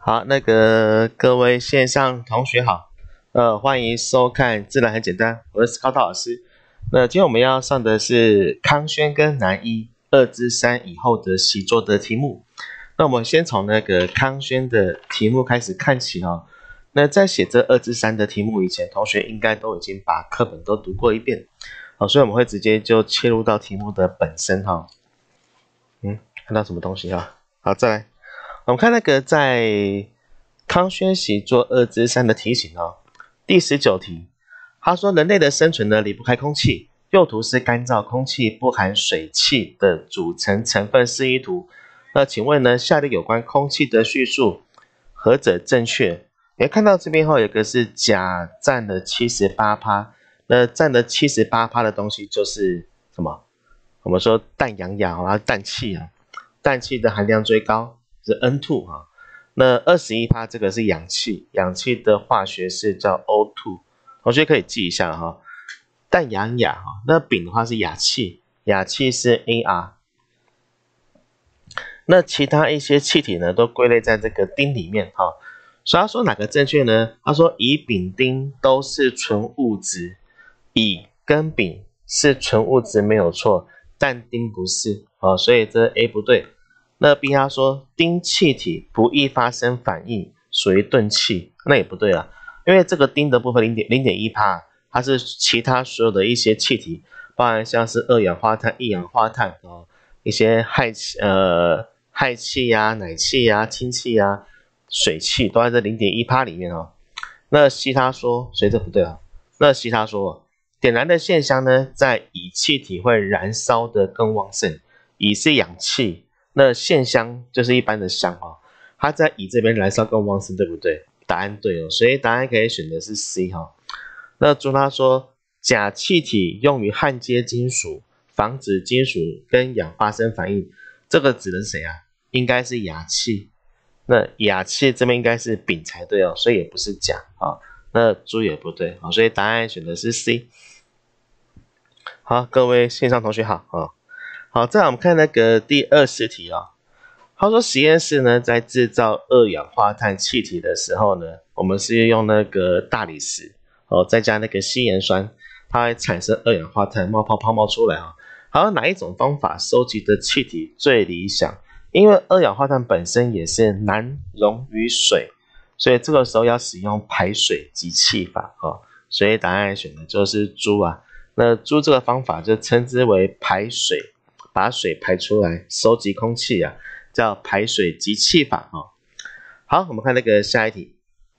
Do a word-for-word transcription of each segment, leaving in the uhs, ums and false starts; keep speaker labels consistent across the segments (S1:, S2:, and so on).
S1: 好，那个各位线上同学好，呃，欢迎收看《自然很简单》，我是高涛老师。那今天我们要上的是康轩跟南一二之三以后的习作的题目。那我们先从那个康轩的题目开始看起哦。那在写这二之三的题目以前，同学应该都已经把课本都读过一遍，好，所以我们会直接就切入到题目的本身哈。嗯，看到什么东西哈？好，再来。我们看那个在康轩习作二之三的题型哦，第十九题，他说人类的生存呢离不开空气，右图是干燥空气不含水汽的组成成分示意图。那请问呢，下列有关空气的叙述何者正确？你看到这边后有个是甲占了 百分之七十八， 那占了 百分之七十八 的东西就是什么？我们说氮氧氧啊，氮气啊，氮气的含量最高。是 N 二 哈，那 百分之二十一 这个是氧气，氧气的化学式叫 O 二， 同学可以记一下哈。氮氧氩哈，那丙的话是氩气，氩气是 A R。那其他一些气体呢，都归类在这个丁里面哈。所以他说哪个正确呢？他说乙、丙、丁都是纯物质，乙跟丙是纯物质没有错，但丁不是哦，所以这 A 不对。那 B 他说丁气体不易发生反应，属于钝气，那也不对啊，因为这个丁的部分 零点一 它是其他所有的一些气体，包含像是二氧化碳、一氧化碳哦，一些氦气呃氦气呀、氖气呀、氢气呀、水汽都在这 零点一 里面哦。那 C 他说，所以这不对啊。那 C 他说点燃的现象呢，在乙气体会燃烧的更旺盛，乙是氧气。那线香就是一般的香哦，它在乙这边燃烧更旺盛，对不对？答案对哦，所以答案可以选的是 C 哈、哦。那朱他说，钾气体用于焊接金属，防止金属跟氧发生反应，这个指的是谁啊？应该是氩气。那氩气这边应该是丙才对哦，所以也不是钾啊、哦。那朱也不对啊、哦，所以答案选的是 C。好，各位线上同学好啊。哦好，再来我们看那个第二十题啊、哦。他说实验室呢在制造二氧化碳气体的时候呢，我们是用那个大理石哦，再加那个稀盐酸，它会产生二氧化碳冒泡泡冒出来啊、哦。好，哪一种方法收集的气体最理想？因为二氧化碳本身也是难溶于水，所以这个时候要使用排水集气法哦。所以答案选的就是猪啊。那猪这个方法就称之为排水。把水排出来，收集空气啊，叫排水集气法哦。好，我们看那个下一题。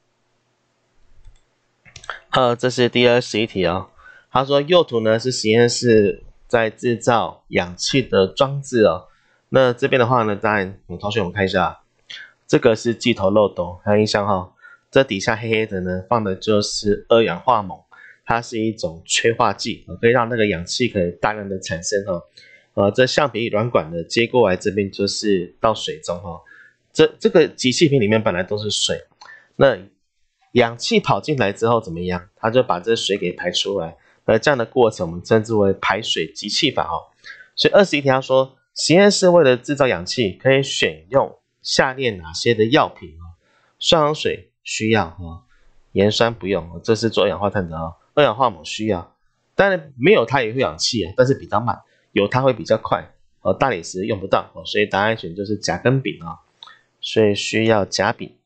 S1: 呃，这是第二十一题哦。他说右图呢是实验室在制造氧气的装置哦。那这边的话呢，当然，同学我们看一下，这个是计头漏斗，还有印象哈、哦。这底下黑黑的呢，放的就是二氧化锰，它是一种催化剂，可以让那个氧气可以大量的产生哦。呃，这橡皮软管呢接过来，这边就是到水中哈、哦。这这个集气瓶里面本来都是水，那氧气跑进来之后怎么样？它就把这水给排出来。而这样的过程我们称之为排水集气法哦。所以二十一题他说，实验室为了制造氧气，可以选用下列哪些的药品哦？双氧水需要哦，盐酸不用，这是做二氧化碳的哦。二氧化锰需要，当然没有它也会氧气啊，但是比较慢。有它会比较快哦，大理石用不到哦，所以答案选就是甲跟丙啊、哦，所以需要甲丙。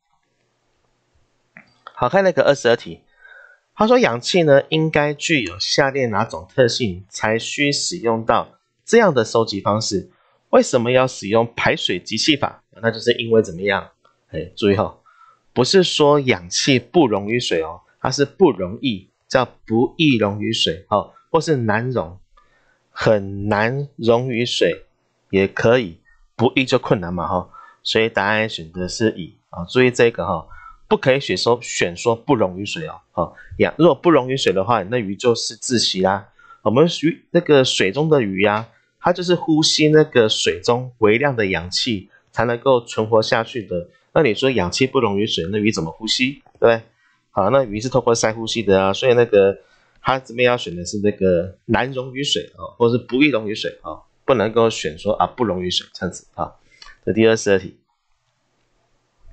S1: 好，看那个二十二题，他说氧气呢应该具有下列哪种特性才需使用到这样的收集方式？为什么要使用排水集气法？那就是因为怎么样？哎，注意哦，不是说氧气不溶于水哦，它是不容易，叫不易溶于水哦，或是难溶。很难溶于水，也可以，不易就困难嘛哈，所以答案选的是乙啊。注意这个哈，不可以选说选说不溶于水哦。好，呀，如果不溶于水的话，那鱼就是窒息啦。我们鱼那个水中的鱼呀，它就是呼吸那个水中微量的氧气才能够存活下去的。那你说氧气不溶于水，那鱼怎么呼吸？对不对？好，那鱼是透过鳃呼吸的啊，所以那个。他这边要选的是这个难溶于水啊、哦，或是不易溶于水啊、哦，不能够选说啊不溶于水这样子啊。这第二十二题。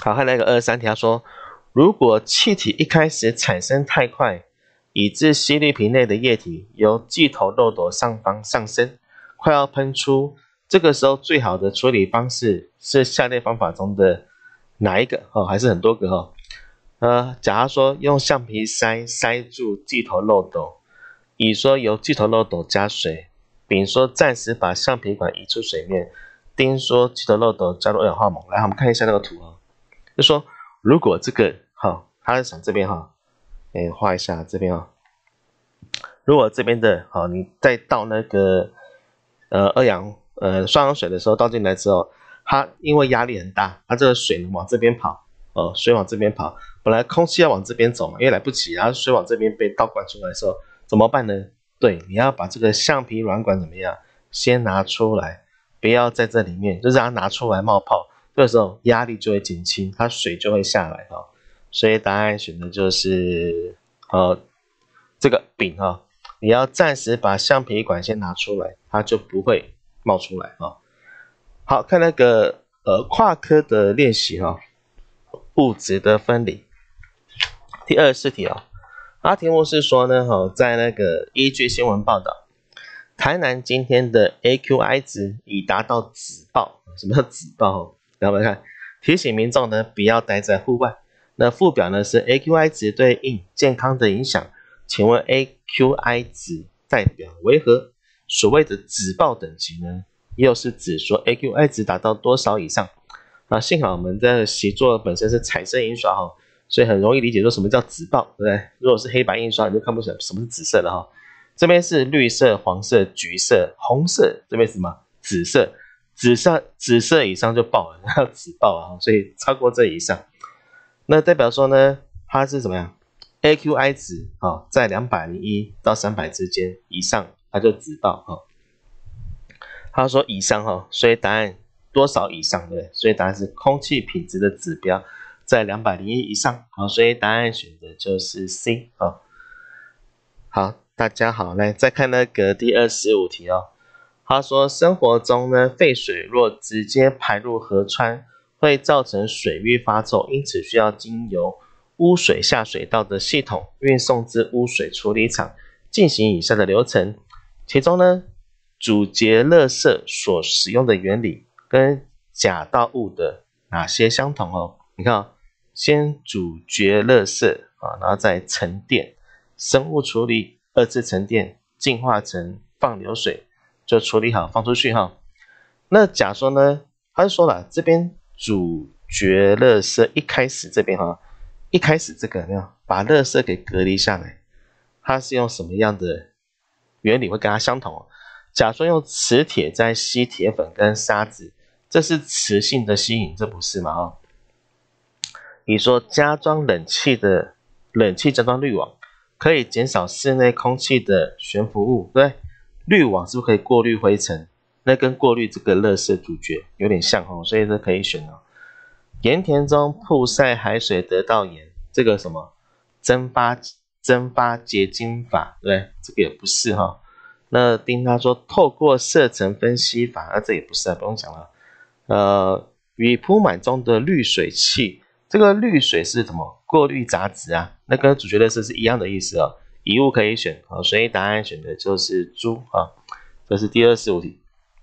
S1: 好，看那个二十三题，他说，如果气体一开始产生太快，以致吸滤瓶内的液体由剂头漏斗上方上升，快要喷出，这个时候最好的处理方式是下列方法中的哪一个？哦，还是很多个哦。呃，假如说用橡皮塞塞住剂头漏斗，乙说由剂头漏斗加水，丙说暂时把橡皮管移出水面，丁说剂头漏斗加入二氧化锰。来，我们看一下那个图哦。就说如果这个哈，他是想这边哈，哎，画一下这边哈。如果这边的好，你再倒那个呃二氧呃双氧水的时候倒进来之后，它因为压力很大，它这个水往这边跑，哦，水往这边跑，本来空气要往这边走嘛，因为来不及，然后水往这边被倒灌出来的时候，怎么办呢？对，你要把这个橡皮软管怎么样，先拿出来，不要在这里面，就让它拿出来冒泡。这个时候压力就会减轻，它水就会下来哈、哦，所以答案选的就是呃这个丙哈、哦，你要暂时把橡皮管先拿出来，它就不会冒出来哈、哦。好，看那个呃跨科的练习哈、哦，物质的分离，第二十四题啊、哦，它题目是说呢哈、哦，在那个依据新闻报道，台南今天的 A Q I 值已达到紫爆，什么叫紫爆？来我们看，提醒民众呢不要待在户外。那附表呢是 A Q I 值对应健康的影响，请问 A Q I 值代表为何？所谓的紫爆等级呢，又是指说 A Q I 值达到多少以上？啊，幸好我们的习作本身是彩色印刷哈，所以很容易理解说什么叫紫爆，对不对？如果是黑白印刷，你就看不出来什么是紫色的哈。这边是绿色、黄色、橘色、红色，这边是什么？紫色。紫色紫色以上就爆了，要紫爆啊，所以超过这以上，那代表说呢，它是怎么样 ？A Q I 值啊、哦，在两百零一到三百之间以上，它就紫爆哈、哦。他说以上哈、哦，所以答案多少以上对不对？所以答案是空气品质的指标在两百零一以上，好，所以答案选的就是 C 啊、哦。好，大家好，来再看那个第二十五题哦。他说，生活中呢，废水若直接排入河川，会造成水域发臭，因此需要经由污水下水道的系统运送至污水处理厂，进行以下的流程。其中呢，阻截垃圾所使用的原理跟甲道物的哪些相同哦？你看、哦，先阻绝垃圾啊，然后再沉淀，生物处理，二次沉淀，净化成放流水。就处理好放出去哈。那甲说呢，他就说了，这边阻绝垃圾一开始这边哈，一开始这个没有把垃圾给隔离下来，它是用什么样的原理会跟它相同？甲说用磁铁在吸铁粉跟沙子，这是磁性的吸引，这不是嘛？哦，你说加装冷气的冷气加装滤网，可以减少室内空气的悬浮物，对不对？滤网是不是可以过滤灰尘？那跟过滤这个垃圾阻绝有点像哦，所以这可以选哦。盐田中曝晒海水得到盐，这个什么蒸发蒸发结晶法，对不对？这个也不是哈、哦。那丁他说透过射程分析法，那、啊、这也不是啊，不用讲了。呃，与铺满中的滤水器，这个滤水是什么？过滤杂质啊，那跟阻绝垃圾是一样的意思哦。遗物可以选，好，所以答案选的就是猪啊。这是第二十五题。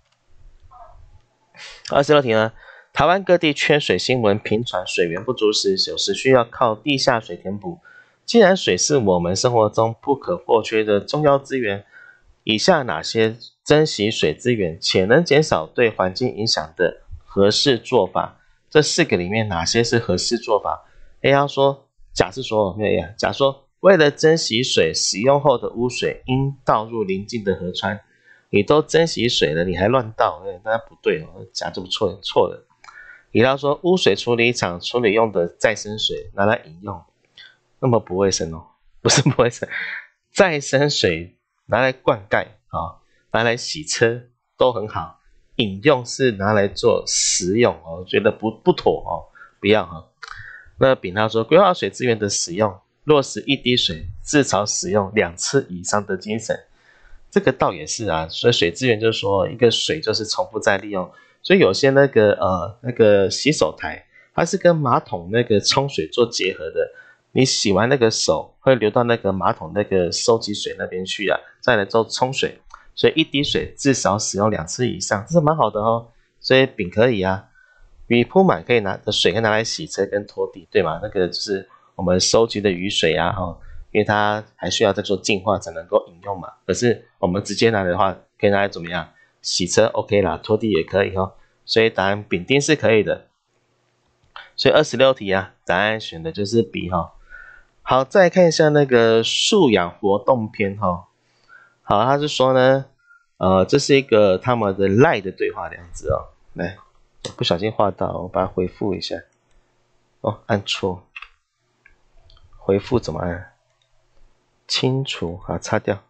S1: 二十六题呢，台湾各地缺水新闻频传，水源不足时，有时需要靠地下水填补。既然水是我们生活中不可或缺的重要资源，以下哪些珍惜水资源且能减少对环境影响的合适做法？这四个里面哪些是合适做法 ？A 要说，甲是说没有 A， 甲说。为了珍惜水，使用后的污水应倒入邻近的河川。你都珍惜水了，你还乱倒，当然不对哦，甲就不错错了。乙他说，污水处理厂处理用的再生水拿来饮用，那么不卫生哦，不是不卫生，再生水拿来灌溉啊、哦，拿来洗车都很好，饮用是拿来做食用哦，觉得不不妥哦，不要哈、哦。那丙他说，规划水资源的使用。落实一滴水至少使用两次以上的精神，这个倒也是啊。所以水资源就是说，一个水就是重复再利用。所以有些那个呃那个洗手台， 它是跟马桶那个冲水做结合的。你洗完那个手会流到那个马桶那个收集水那边去啊，再来做冲水，所以一滴水至少使用两次以上，这是蛮好的哦。所以丙可以啊，雨铺满可以拿的水可以拿来洗车跟拖地，对吗？那个就是我们收集的雨水啊，哈，因为它还需要再做净化才能够饮用嘛。可是我们直接拿的话，可以拿来怎么样？洗车 OK 啦，拖地也可以哦。所以答案丙丁是可以的。所以二十六题啊，答案选的就是 B 哈。好，再来看一下那个素养活动篇哈。好，他是说呢，呃，这是一个他们的赖的对话的样子哦。来，不小心画到，我把它回复一下。哦，按错，回复怎么按？清除，好，擦掉。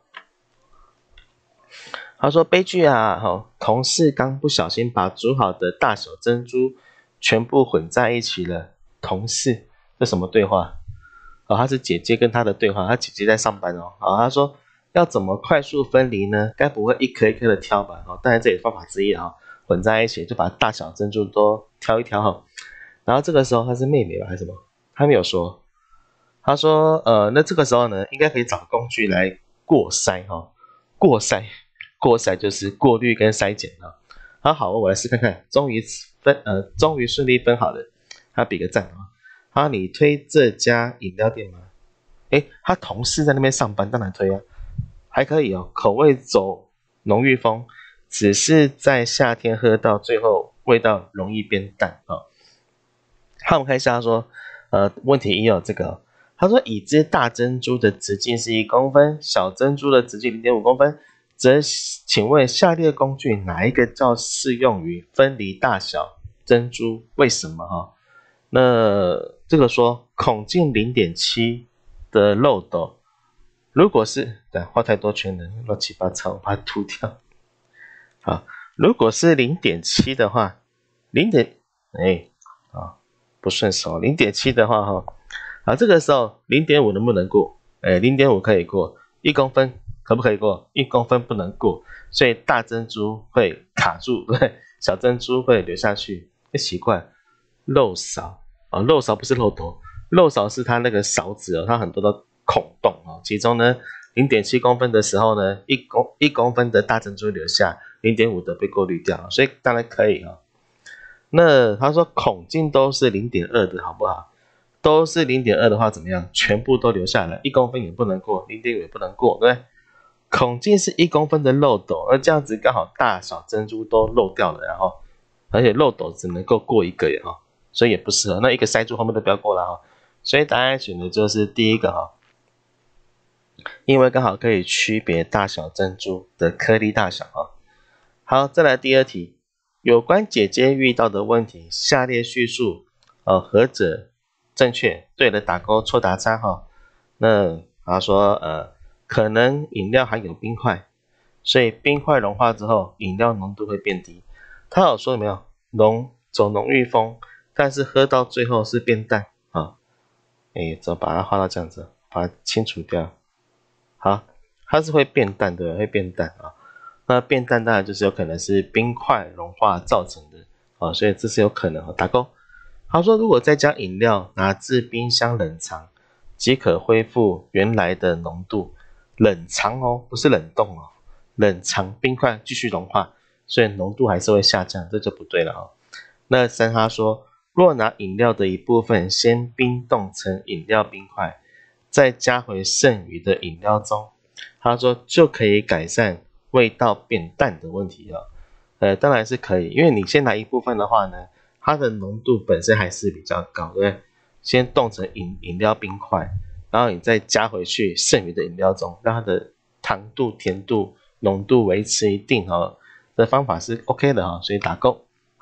S1: 他说悲剧啊，哦，同事刚不小心把煮好的大小珍珠全部混在一起了。同事，这什么对话？哦，他是姐姐跟他的对话，他姐姐在上班哦。好，他说要怎么快速分离呢？该不会一颗一颗的挑吧？哦，当然这也是方法之一啊，混在一起就把大小珍珠都挑一挑哈。然后这个时候她是妹妹吧还是什么？他没有说。他说呃，那这个时候呢，应该可以找工具来过筛哈，过筛，过筛就是过滤跟筛检哈。好好，我来试看看，终于分呃，终于顺利分好了，他比个赞啊。好，你推这家饮料店吗？诶，他同事在那边上班，当然推啊，还可以哦，口味走浓郁风，只是在夏天喝到最后味道容易变淡啊。好，我们看一下他说，呃，问题一有这个，他说已知大珍珠的直径是一公分，小珍珠的直径 零点五公分，则请问下列工具哪一个较适用于分离大小珍珠？为什么哈？那这个说孔径 零点七 的漏斗，如果是对画太多圈了，乱七八糟，我把它涂掉。好，如果是 零点七 的话，零点哎啊不顺手 ，零点七 的话哈，好，这个时候 零点五 能不能过？哎 ，零点五 可以过，一公分可不可以过？一公分不能过，所以大珍珠会卡住，对，小珍珠会流下去。哎，奇怪。漏勺啊，漏勺不是漏斗，漏勺是它那个勺子哦，它很多的孔洞哦，其中呢 零点七 公分的时候呢，一公一公分的大珍珠留下 零点五 的被过滤掉，所以当然可以哦。那他说孔径都是 零点二 的好不好？都是 零点二 的话怎么样？全部都留下来，一公分也不能过， 零点五 也不能过，对不对？孔径是一公分的漏斗，而这样子刚好大小珍珠都漏掉了，然后而且漏斗只能够过一个耶哈。所以也不适合，那一个塞住后面都不要过了哈。所以答案选的就是第一个哈，因为刚好可以区别大小珍珠的颗粒大小哈。好，再来第二题，有关姐姐遇到的问题，下列叙述呃何者正确？对的打勾，错打叉哈。那他说呃可能饮料含有冰块，所以冰块融化之后，饮料浓度会变低。他有说有没有浓走浓郁风？但是喝到最后是变淡啊，哎，怎么把它画到这样子，把它清除掉。好，它是会变淡的，会变淡啊。那变淡当然就是有可能是冰块融化造成的啊，所以这是有可能啊，打勾。他说，如果再将饮料拿至冰箱冷藏，即可恢复原来的浓度。冷藏哦，不是冷冻哦，冷藏冰块继续融化，所以浓度还是会下降，这就不对了哦。那三他说，若拿饮料的一部分先冰冻成饮料冰块，再加回剩余的饮料中，他说就可以改善味道变淡的问题了。呃，当然是可以，因为你先拿一部分的话呢，它的浓度本身还是比较高，对不对？先冻成饮饮料冰块，然后你再加回去剩余的饮料中，让它的糖度、甜度、浓度维持一定哦。的方法是 OK 的哈，所以打勾。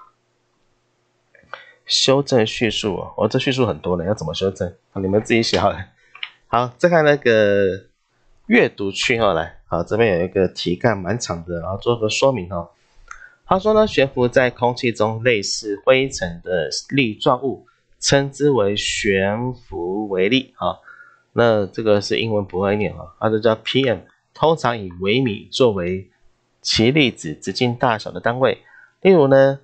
S1: 修正叙述哦，哦这叙述很多了，要怎么修正？好，你们自己写好了。好，再看那个阅读区哦，来，好，这边有一个题干蛮长的，然后做个说明哦。他说呢，悬浮在空气中类似灰尘的粒状物，称之为悬浮微粒啊。那这个是英文不会念啊，它就叫 P M， 通常以微米作为其粒子直径大小的单位。例如呢，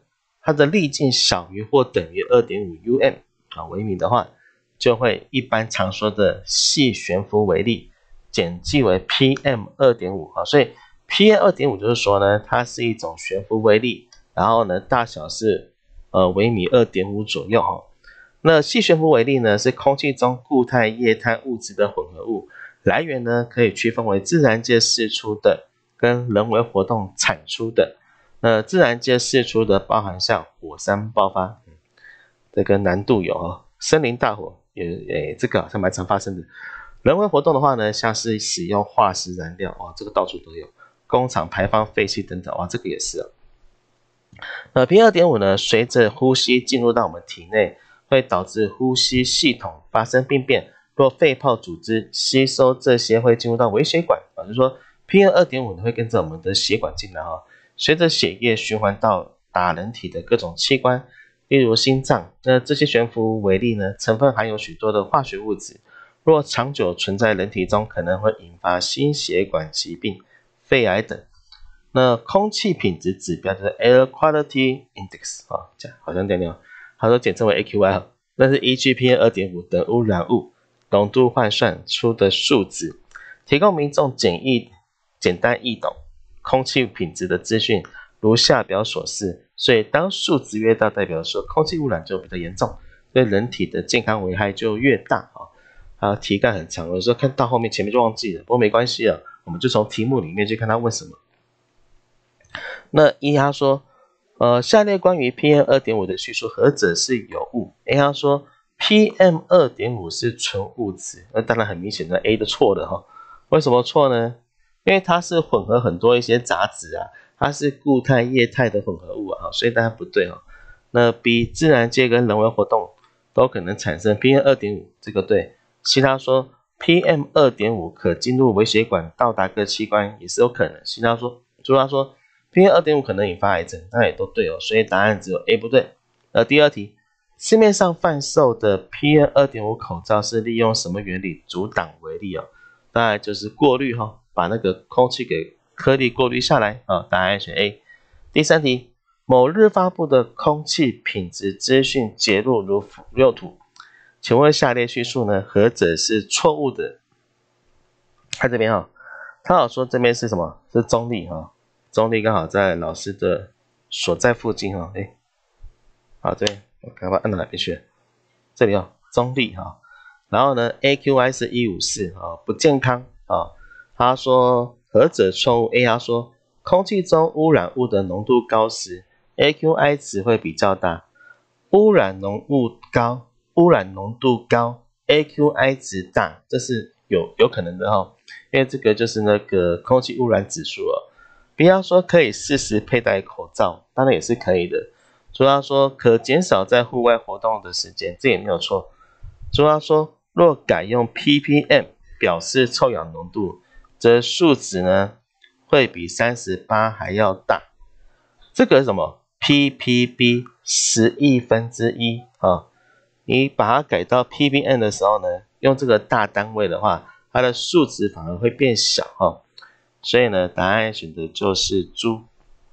S1: 它的粒径小于或等于 二点五 U M 啊微米的话，就会一般常说的细悬浮微粒简记为 P M 二点五 啊，所以 P M 二点五 就是说呢，它是一种悬浮微粒，然后呢大小是呃微米 二点五 左右哈。那细悬浮微粒呢是空气中固态液态物质的混合物，来源呢可以区分为自然界释出的跟人为活动产出的。那自然界释出的包含像火山爆发，嗯、这个难度有哦，森林大火也诶这个好像蛮常发生的。人为活动的话呢，像是使用化石燃料，哇，这个到处都有，工厂排放废气等等，哇，这个也是哦。那 P M 二点五 呢，随着呼吸进入到我们体内，会导致呼吸系统发生病变。若肺泡组织吸收这些，会进入到微血管啊，就是说 P M 二点五 呢会跟着我们的血管进来哈，随着血液循环到达人体的各种器官，例如心脏。那这些悬浮微粒呢，成分含有许多的化学物质，若长久存在人体中，可能会引发心血管疾病、肺癌等。那空气品质指标就是 Air Quality Index 啊，这样好像这样，它都简称为 A Q I， 那是依据 P M 二点五 的污染物浓度换算出的数值，提供民众简易、简单易懂空气品质的资讯，如下表所示。所以当数值越大，代表说空气污染就比较严重，对人体的健康危害就越大啊。它题干很长，有时候看到后面前面就忘记了，不过没关系了，我们就从题目里面去看他问什么。那一他说，呃，下列关于 P M 二点五 的叙述何者是有误 ？A 他说 P M 二点五 是纯物质，那当然很明显的 A 的错的哈。为什么错呢？因为它是混合很多一些杂质啊，它是固态液态的混合物啊，所以当然不对哦。那 B 自然界跟人为活动都可能产生 P M 二点五， 这个对。其他说 P M 二点五 可进入微血管到达各器官也是有可能。其他说，除他说 P M 二点五 可能引发癌症，那也都对哦，所以答案只有 A 不对。呃，第二题，市面上贩售的 P M 二点五 口罩是利用什么原理阻挡微粒哦？当然就是过滤哈、哦，把那个空气给颗粒过滤下来啊、哦，答案选 A。第三题，某日发布的空气品质资讯节录如右图，请问下列叙述呢，何者是错误的？看这边哈、哦，他好说这边是什么？是中立哈、哦，中立刚好在老师的所在附近哈、哦，哎，好这边我赶快按到哪边去了？这里哦，中立哈、哦。然后呢 ，A Q I 是一百五十四啊，不健康啊。他说何者错误 ？A 他说空气中污染物的浓度高时 ，A Q I 值会比较大。污染浓度高，污染浓度高 ，A Q I 值大，这是有有可能的哈、哦，因为这个就是那个空气污染指数哦。B 他说可以适时佩戴口罩，当然也是可以的。主要说可减少在户外活动的时间，这也没有错。主要说若改用 P P M 表示臭氧浓度，则数值呢会比三十八还要大。这个是什么 ？P P B 十亿分之一啊！你把它改到 P P M 的时候呢，用这个大单位的话，它的数值反而会变小哈。所以呢，答案选的就是猪。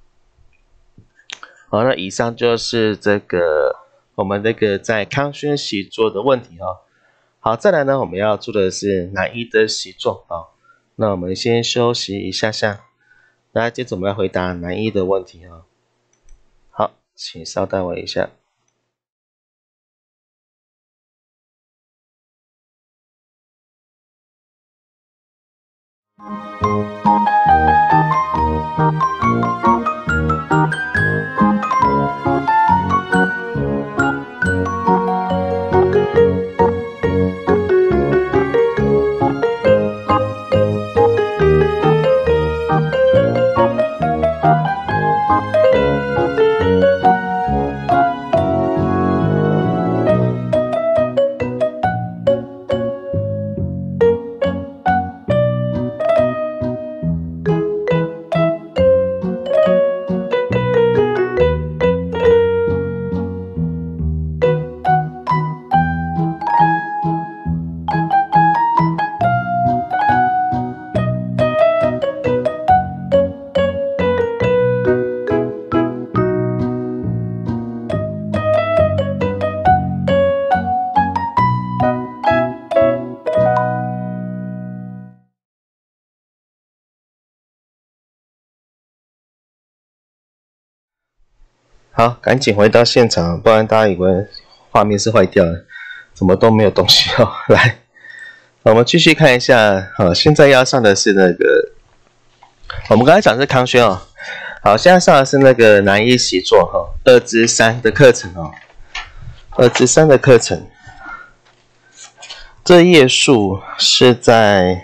S1: 好，那以上就是这个我们这个在康轩习作的问题哈。好，再来呢，我们要做的是南一的习作啊。那我们先休息一下下，那接着我们要回答南一的问题啊。好，请稍待我一下。 好，赶紧回到现场，不然大家以为画面是坏掉了，怎么都没有东西哦。来，我们继续看一下。好，现在要上的是那个，我们刚才讲的是康轩哦。好，现在上的是那个南一习作哈，二之三的课程哦，二之三的课程。这页数是在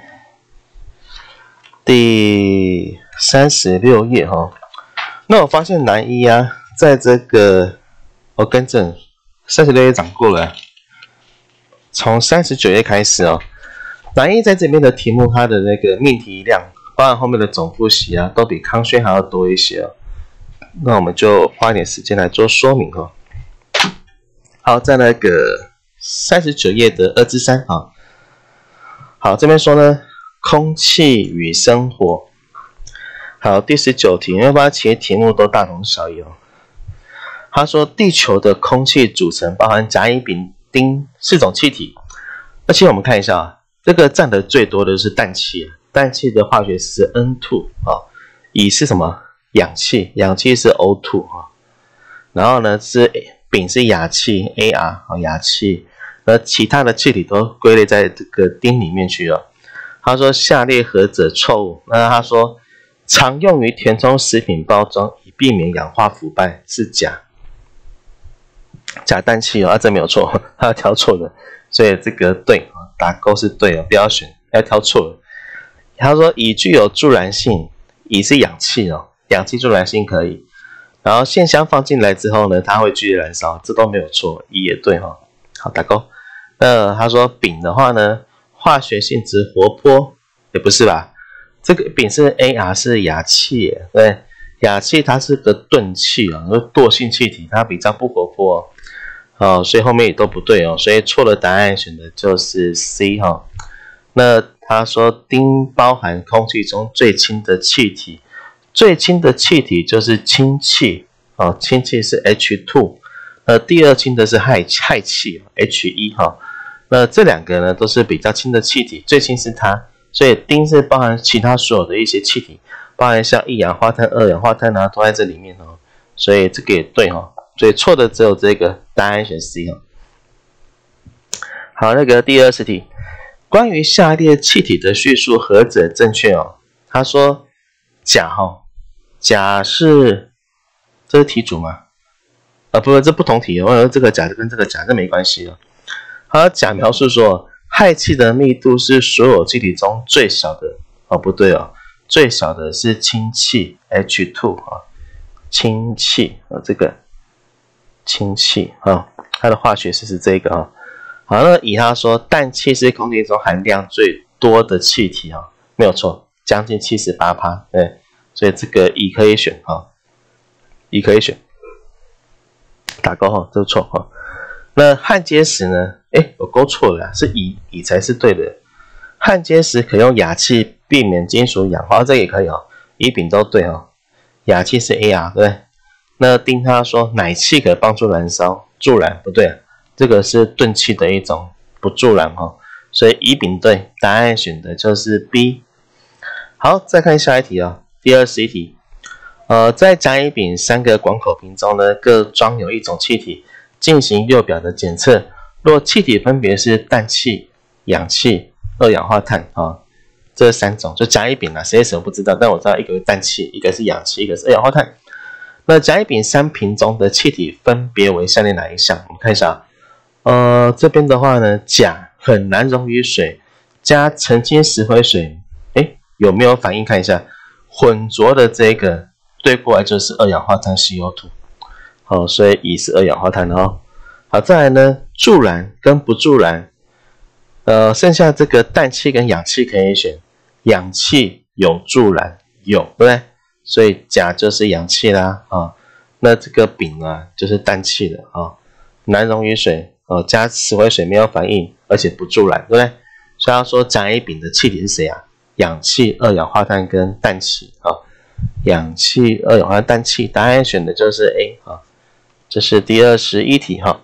S1: 第三十六页哈。那我发现南一啊，在这个我更正，三十六页讲过了，从三十九页开始哦。南一在这边的题目，它的那个命题量，包含后面的总复习啊，都比康轩还要多一些哦。那我们就花一点时间来做说明哦。好，在那个三十九页的二之三啊。好，这边说呢，空气与生活。好，第十九题，因为它其实题目都大同小异哦。他说，地球的空气组成包含甲、乙、丙、丁四种气体，而且我们看一下啊，这个占的最多的是氮气，氮气的化学式是 N 二 啊，乙是什么？氧气，氧气是 O 二 啊，然后呢是丙是氩气 A R 啊，氩气，而其他的气体都归类在这个丁里面去了。他说下列何者错误？那他说常用于填充食品包装以避免氧化腐败是钾，钾氮气哦，啊这没有错，他要挑错的，所以这个对打勾是对哦，不要选，要挑错了。他说乙具有助燃性，乙是氧气哦，氧气助燃性可以。然后线香放进来之后呢，它会剧烈燃烧，这都没有错，乙也对哈、哦。好，打勾。那他说丙的话呢，化学性质活泼，也不是吧？这个丙是 A R 是氩气，对，氩气它是个钝气啊，惰性气体，它比较不活泼哦，哦，所以后面也都不对哦，所以错的答案选的就是 C 哈、哦。那他说丁包含空气中最轻的气体，最轻的气体就是氢气哦，氢气是 H 二， 呃，第二轻的是氦氦气 H 一 哈、哦。那这两个呢都是比较轻的气体，最轻是它。所以丁是包含其他所有的一些气体，包含像一氧化碳、二氧化碳啊，都在这里面哦。所以这个也对哦。所以错的只有这个，答案选 C 哦。好，那个第二十题，关于下列气体的叙述何者正确哦？他说钾哈、哦，钾是这是题组吗？啊，不，这不同题哦。我说这个钾跟这个钾这没关系哦。好，钾描述说，氦气的密度是所有气体中最小的哦，不对哦，最小的是氢气 H 二 啊，氢气啊，这个氢气啊，它的化学式是这个啊。好，那以他说氮气是空气中含量最多的气体啊，没有错，将近 百分之七十八， 对，所以这个乙可以选啊，乙可以选，打勾哈，这是错哈。那焊接时呢？哎，我勾错了，是乙，乙才是对的。焊接时可用氩气避免金属氧化，这个也可以哦，乙丙都对哦。氩气是 A R 对不对？那丁他说氖气可帮助燃烧，助燃不对，这个是钝气的一种，不助燃哈、哦。所以乙丙对，答案选的就是 B。好，再看下一题啊、哦，第二十一题。呃，在甲、乙、丙三个广口瓶中呢，各装有一种气体。进行右表的检测，若气体分别是氮气、氧气、二氧化碳啊、哦，这三种就甲、乙、丙啊，谁是谁我不知道，但我知道一个是氮气，一个是氧气，一个是二氧化碳。那甲、乙、丙三瓶中的气体分别为下列哪一项？我们看一下，呃，这边的话呢，钾很难溶于水，加澄清石灰水，哎，有没有反应？看一下，混浊的这个对过来就是二氧化碳 C O 二。好、哦，所以乙是二氧化碳哦。好，再来呢，助燃跟不助燃，呃，剩下这个氮气跟氧气可以选，氧气有助燃，有，对不对？所以钾就是氧气啦，啊、哦，那这个丙啊就是氮气的啊、哦，难溶于水，哦，加石灰水没有反应，而且不助燃，对不对？所以要说甲、乙、丙的气体是谁啊？氧气、二氧化碳跟氮气啊、哦，氧气、二氧化碳、氮气，答案选的就是 A 啊、哦。这是第二十一题哈。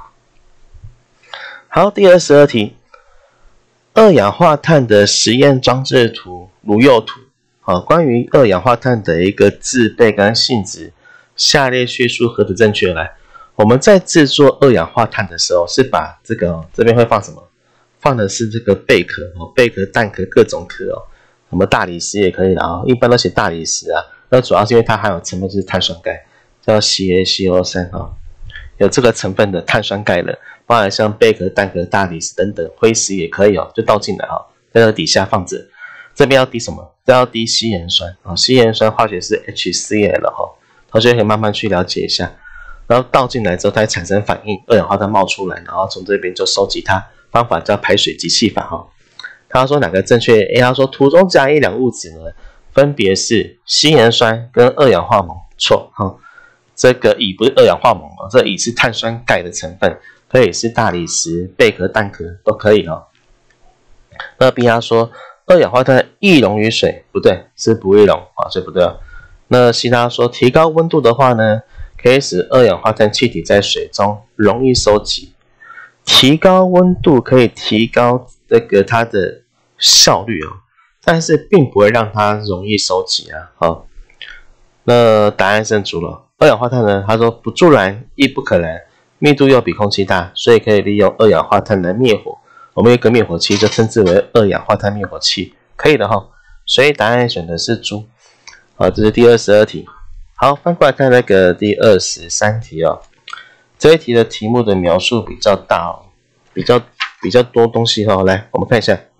S1: 好，第二十二题，二氧化碳的实验装置图如右图。好，关于二氧化碳的一个制备跟性质下列叙述何者正确？来，我们在制作二氧化碳的时候，是把这个、哦、这边会放什么？放的是这个贝壳哦，贝壳、蛋壳各种壳哦，什么大理石也可以啦哦，一般都写大理石啊。那主要是因为它含有成分就是碳酸钙，叫 C A C O 三 哦，有这个成分的碳酸钙的，包含像贝壳、蛋壳、大理石等等，灰石也可以哦，就倒进来哦，在这底下放着。这边要滴什么？这要滴稀盐酸哦，稀盐酸化学是 H C L 哈、哦，同学可以慢慢去了解一下。然后倒进来之后，它会产生反应，二氧化碳冒出来，然后从这边就收集它。方法叫排水集气法哈。他说哪个正确 ？A 他说图中甲乙两物质呢，分别是稀盐酸跟二氧化锰。错哈，这个乙不是二氧化锰哦，这乙是碳酸钙的成分，可以是大理石、贝壳、蛋壳都可以哦。那 B 他说二氧化碳易溶于水，不对，是不易溶啊，所以不对哦。那 C 他说提高温度的话呢，可以使二氧化碳气体在水中容易收集。提高温度可以提高这个它的效率哦，但是并不会让它容易收集啊。好，那答案胜出了。二氧化碳呢，他说不助燃亦不可燃，密度又比空气大，所以可以利用二氧化碳来灭火。我们有一个灭火器就称之为二氧化碳灭火器，可以的哈。所以答案选的是猪。好，这是第二十二题。好，翻过来看那个第二十三题哦。这一题的题目的描述比较大哦，比较比较多东西哦。来，我们看一下。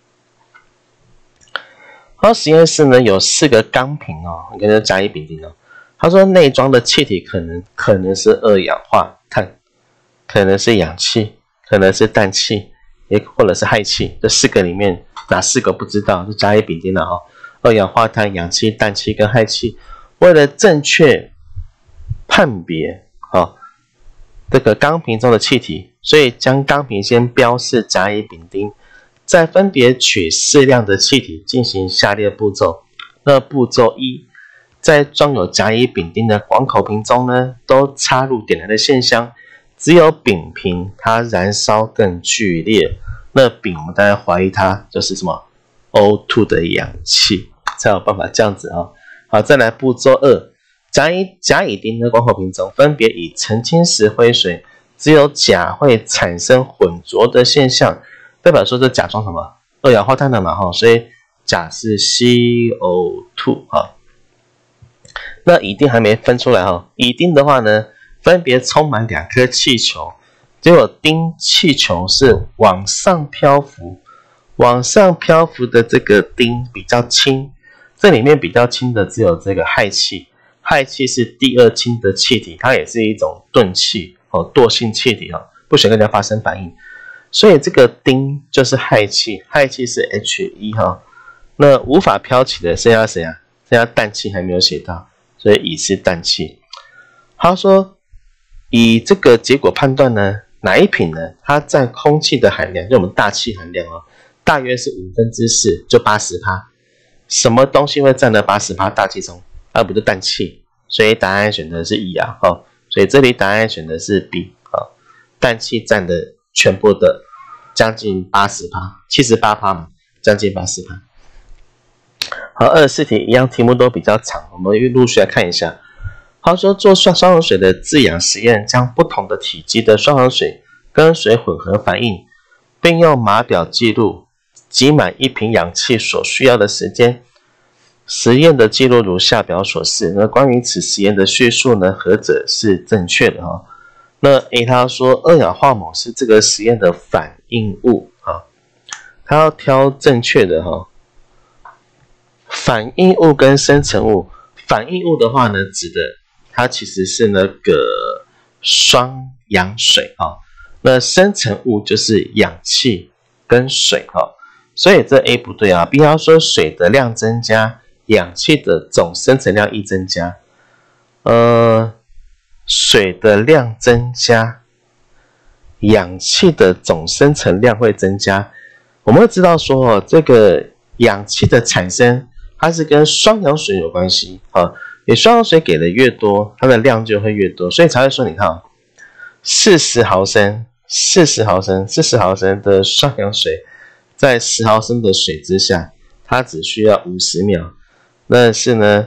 S1: 好，实验室呢有四个钢瓶哦，你跟着甲乙丙丁哦。他说内装的气体可能可能是二氧化碳，可能是氧气，可能是氮气，也或者是氦气。这四个里面哪四个不知道？是甲乙丙丁的哈、哦。二氧化碳、氧气、氮气跟氦气。为了正确判别哦。这个钢瓶中的气体，所以将钢瓶先标示甲乙丙丁，再分别取适量的气体进行下列步骤。那步骤一，在装有甲乙丙丁的广口瓶中呢，都插入点燃的线香，只有丙瓶它燃烧更剧烈。那丙我们大家怀疑它就是什么 O 二 的氧气，才有办法这样子啊、哦。好，再来步骤二。甲乙甲乙丁的广口瓶中，分别以澄清时灰水，只有钾会产生混浊的现象，代表说这钾装什么？二氧化碳的嘛哈，所以钾是 C O 二 哈。那乙丁还没分出来哈，乙丁的话呢，分别充满两颗气球，结果丁气球是往上漂浮，往上漂浮的这个丁比较轻，这里面比较轻的只有这个氦气。氦气是第二轻的气体，它也是一种钝气哦，惰性气体哦，不喜欢跟人家发生反应，所以这个丁就是氦气，氦气是 H 一 哈，那无法飘起的剩下谁啊？剩下氮气还没有写到，所以乙是氮气。他说以这个结果判断呢，哪一瓶呢？它占空气的含量，就我们大气含量哦，大约是五分之四，就 百分之八十。什么东西会占了 百分之八十 大气中？而不是氮气，所以答案选的是乙啊，哦，所以这里答案选的是 B 啊、哦，氮气占的全部的将近 百分之八十， 七十八趴嘛，将近 百分之八十。好，二十四题一样，题目都比较长，我们陆续来看一下。好，说做双双氧水的制氧实验，将不同的体积的双氧水跟水混合反应，并用码表记录挤满一瓶氧气所需要的时间。实验的记录如下表所示。那关于此实验的叙述呢，何者是正确的哈？那 A 他说二氧化锰是这个实验的反应物啊，他要挑正确的哈。反应物跟生成物，反应物的话呢，指的它其实是那个双氧水啊，那生成物就是氧气跟水啊，所以这 A 不对啊。B 他说水的量增加。氧气的总生成量亦增加，呃，水的量增加，氧气的总生成量会增加。我们会知道说哦，这个氧气的产生，它是跟双氧水有关系啊。你双氧水给的越多，它的量就会越多，所以才会说，你看，四十毫升、四十毫升、四十毫升的双氧水，在十毫升的水之下，它只需要五十秒。但是呢，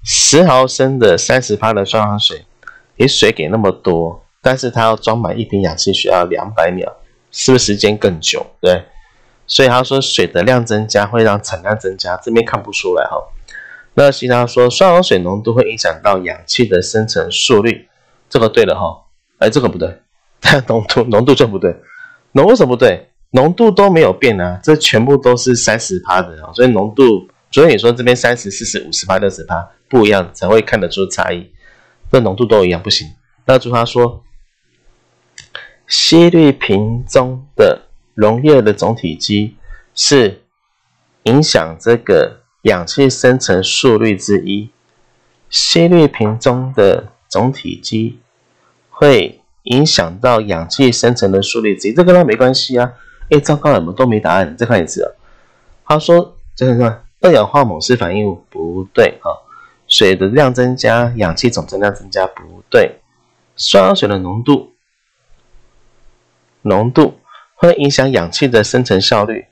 S1: 十毫升的 百分之三十 的双氧水，你水给那么多，但是它要装满一瓶氧气需要两百秒，是不是时间更久？对，所以他说水的量增加会让产量增加，这边看不出来哈。那其他说双氧水浓度会影响到氧气的生成速率，这个对了哈，哎，这个不对，浓度浓度就不对，浓为什么不对？浓度都没有变啊，这全部都是 百分之三十 的，所以浓度，所以你说这边三十、四十、五十、六十不一样，才会看得出差异。这浓度都一样不行。那就他说，吸滤瓶中的溶液的总体积是影响这个氧气生成速率之一，吸滤瓶中的总体积会影响到氧气生成的速率之一，这跟它没关系啊。哎，糟糕了，我们都没答案，再看一次啊。他说，这个看二氧化锰是反应物，不对啊。水的量增加，氧气总增量增加，不对。双氧水的浓度，浓度会影响氧气的生成效率。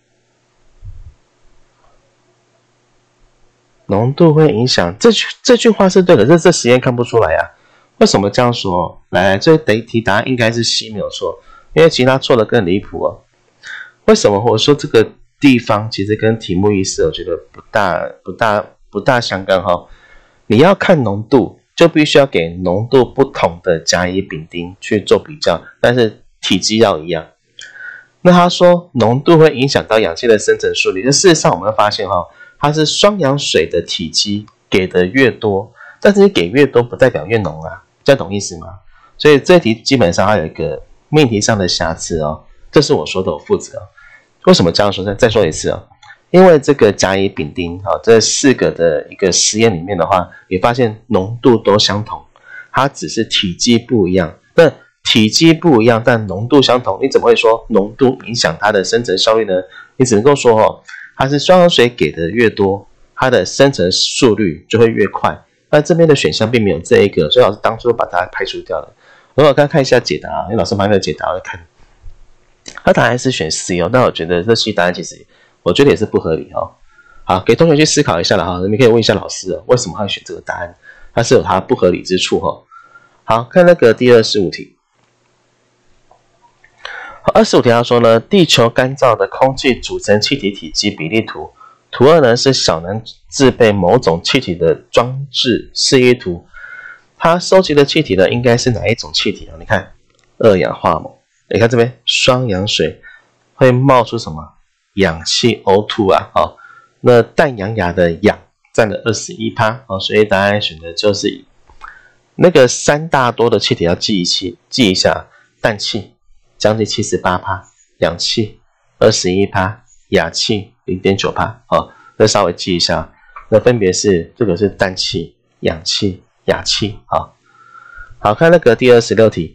S1: 浓度会影响，这句这句话是对的，这这实验看不出来啊。为什么这样说？来，这题答案应该是 C 没有错，因为其他错的更离谱哦。为什么我说这个地方其实跟题目意思，我觉得不大不大不大相干哈。你要看浓度，就必须要给浓度不同的甲乙丙丁去做比较，但是体积要一样。那他说浓度会影响到氧气的生成速率，那事实上我们会发现哈，它是双氧水的体积给的越多，但是你给越多不代表越浓啊，这样懂意思吗？所以这题基本上它有一个命题上的瑕疵哦，这是我说的，我负责。为什么这样说？再说一次哦，因为这个甲乙丙丁啊，这四个的一个实验里面的话，你发现浓度都相同，它只是体积不一样。那体积不一样，但浓度相同，你怎么会说浓度影响它的生成效率呢？你只能够说哦，它是双氧水给的越多，它的生成速率就会越快。那这边的选项并没有这一个，所以老师当初把它排除掉了。如果刚看一下解答，因为老师把那个解答我看，他答案是选 C 哦，但我觉得这 C 答案其实我觉得也是不合理哦。好，给同学去思考一下了哈，你们可以问一下老师哦，为什么他会选这个答案？它是有它不合理之处哈。好，看那个第二十五题。二十五题他说呢，地球干燥的空气组成气体体积比例图，图二呢是小能制备某种气体的装置示意图。它收集的气体呢应该是哪一种气体啊？你看二氧化锰，你看这边双氧水会冒出什么？氧气 O 二 啊，哦，那氮氧亚的氧占了 百分之二十一，哦，所以答案选的就是那个三大多的气体要记一记记一下，氮气将近 百分之七十八， 氧气 百分之二十一， 氩气 百分之零点九， 哦，这稍微记一下，那分别是这个是氮气、氧气、氩气，哦，好，看那个第二十六题。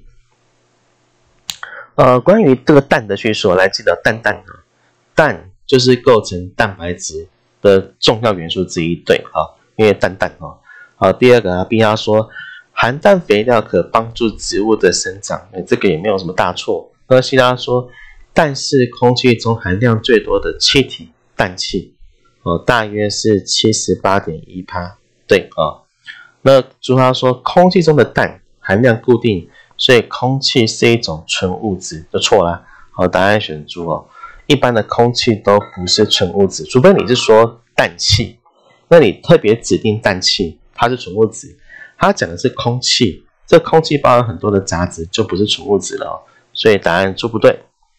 S1: 呃，关于这个氮的叙述，来记得氮氮的，氮就是构成蛋白质的重要元素之一，对，好，因为氮氮哦。好，第二个啊 ，B 他说含氮肥料可帮助植物的生长，这个也没有什么大错。那 C 他说氮是空气中含量最多的气体，氮气哦，大约是 百分之七十八点一， 对哦。那朱他说空气中的氮含量固定，所以空气是一种纯物质，就错了。好，答案选猪哦。一般的空气都不是纯物质，除非你是说氮气，那你特别指定氮气，它是纯物质。它讲的是空气，这空气包含很多的杂质，就不是纯物质了哦。所以答案猪不对。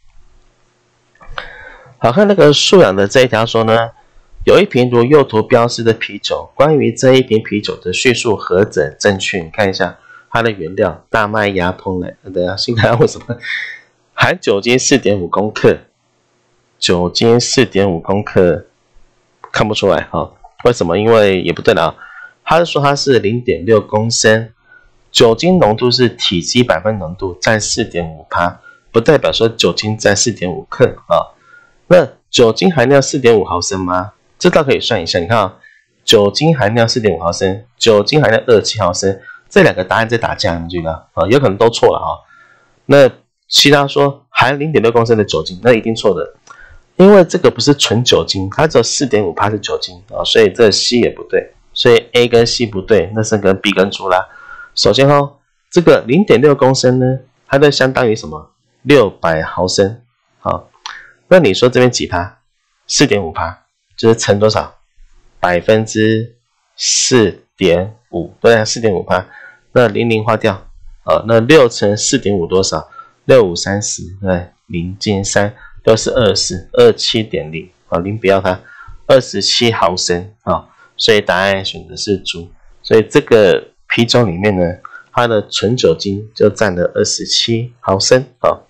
S1: 好，看那个素养的这一条说呢，有一瓶如右图标示的啤酒，关于这一瓶啤酒的叙述何者正确？你看一下。它的原料大麦芽烹饪，等一下先看为什么含酒精 四点五公克，酒精 四点五公克看不出来哈、哦，为什么？因为也不对了啊，他是说它是 零点六公升，酒精浓度是体积百分浓度占 四点五， 不代表说酒精占 四点五克啊、哦。那酒精含量 四点五毫升吗？这倒可以算一下，你看啊、哦，酒精含量 四点五毫升，酒精含量二十七毫升。这两个答案在打架，你觉得啊？有可能都错了哈。那其他说含 零点六公升的酒精，那一定错的，因为这个不是纯酒精，它只有 四点五 是酒精啊，所以这 C 也不对。 所以 A 跟 C 不对，那剩跟 B 跟猪啦。首先哦，这个 零点六公升呢，它就相当于什么？六百毫升。好，那你说这边几趴？ 四点五趴，就是乘多少？百分之四点五，对啊 ，四点五趴。那零零划掉，呃，那六乘 四点五 多少？ 六五三十，对，零减三，六是二十，二十七点零，好，零不要它，二十七毫升啊、哦，所以答案选的是猪。所以这个啤酒里面呢，它的纯酒精就占了二十七毫升啊、哦。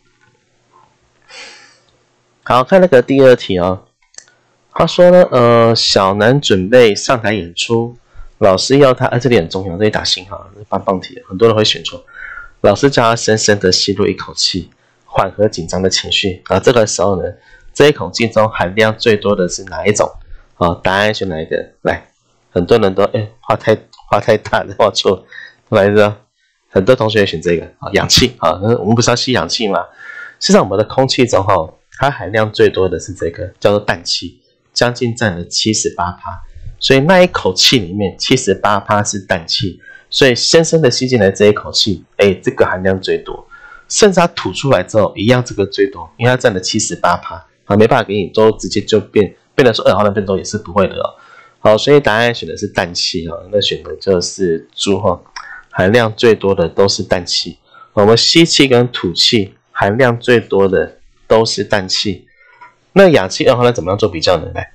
S1: 好，看那个第二题哦。他说呢，呃，小南准备上台演出，老师要他，啊，这里很重要，这里打星号，棒棒题，很多人会选错。老师叫他深深的吸入一口气，缓和紧张的情绪。啊，这个时候呢，这一口气中含量最多的是哪一种？啊，答案选哪一个？来，很多人都哎画太画太大了，画错，来着，很多同学选这个啊，氧气啊，我们不是要吸氧气吗？事实上，我们的空气中哈，它含量最多的是这个，叫做氮气。将近占了 百分之七十八， 所以那一口气里面 百分之七十八 是氮气，所以深深的吸进来这一口气，哎，这个含量最多，甚至它吐出来之后一样这个最多，因为它占了 百分之七十八， 啊，没办法给你都直接就变变成说二毫升变多也是不会的哦。好，所以答案选的是氮气哦，那选的就是猪哈，含量最多的都是氮气，我们吸气跟吐气含量最多的都是氮气。那氧气二号呢怎么样做比较呢？来，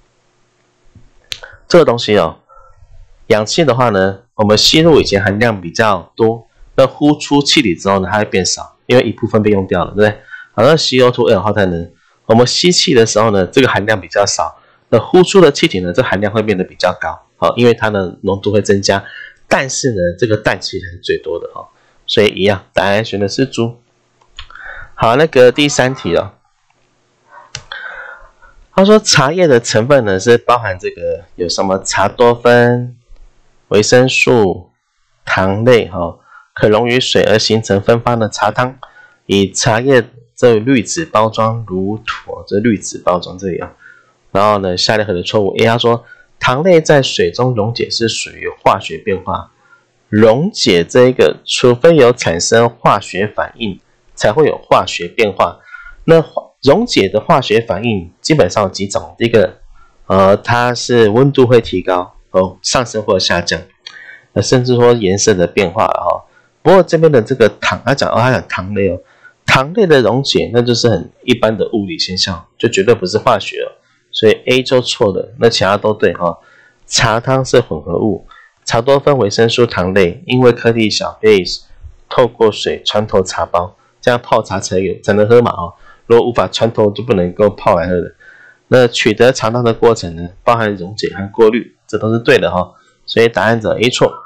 S1: 这个东西哦，氧气的话呢，我们吸入以前含量比较多，那呼出气体之后呢，它会变少，因为一部分被用掉了，对不对？好，那 C O 二 二号碳呢，我们吸气的时候呢，这个含量比较少，那呼出的气体呢，这含量会变得比较高，好，因为它的浓度会增加，但是呢，这个氮气是最多的哦，所以一样，答案选的是猪。好，那个第三题了。他说茶叶的成分呢是包含这个有什么茶多酚、维生素、糖类哈、哦，可溶于水而形成芬芳的茶汤。以茶叶这滤纸包装如土，这滤纸包装这里啊。然后呢，下列何者错误 ？A 他说糖类在水中溶解是属于化学变化，溶解这个除非有产生化学反应，才会有化学变化。那溶解的化学反应基本上有几种，第一个，呃，它是温度会提高哦，上升或下降，呃，甚至说颜色的变化哦。不过这边的这个糖，他讲哦，他讲糖类哦，糖类的溶解那就是很一般的物理现象，就绝对不是化学哦，所以 A 就错了，那其他都对哈、哦。茶汤是混合物，茶多酚、维生素、糖类，因为颗粒小，可以透过水穿透茶包，这样泡茶才有才能喝嘛哦。如果无法穿透，就不能够泡来喝的。那取得茶汤的过程呢，包含溶解和过滤，这都是对的哈、哦。所以答案者 A 错。